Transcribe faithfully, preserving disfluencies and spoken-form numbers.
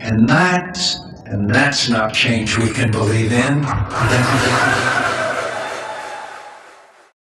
And that's, and that's not change we can believe in.